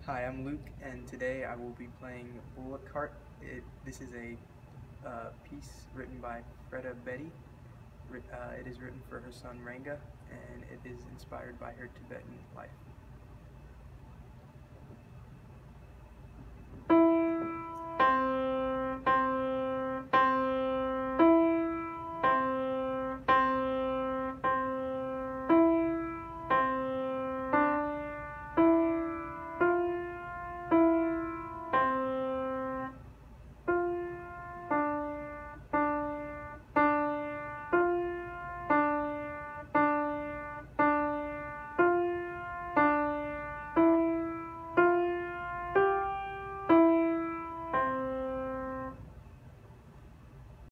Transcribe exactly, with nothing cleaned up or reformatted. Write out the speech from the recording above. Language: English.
Hi, I'm Luke, and today I will be playing Bullock Cart. It, this is a uh, piece written by Freda Betty. Uh, it is written for her son Ranga, and it is inspired by her Tibetan life.